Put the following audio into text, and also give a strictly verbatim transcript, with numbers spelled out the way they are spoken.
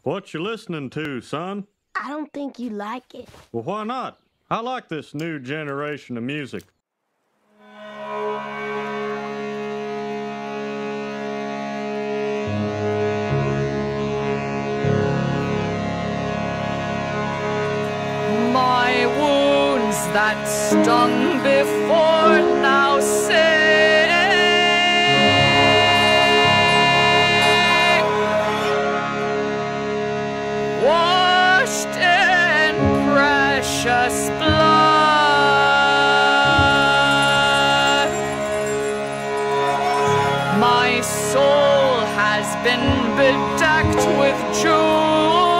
What you listening to, son? I don't think you like it. Well, why not? I like this new generation of music. My wounds that stung before now sing, washed in precious blood. My soul has been bedecked with jewels,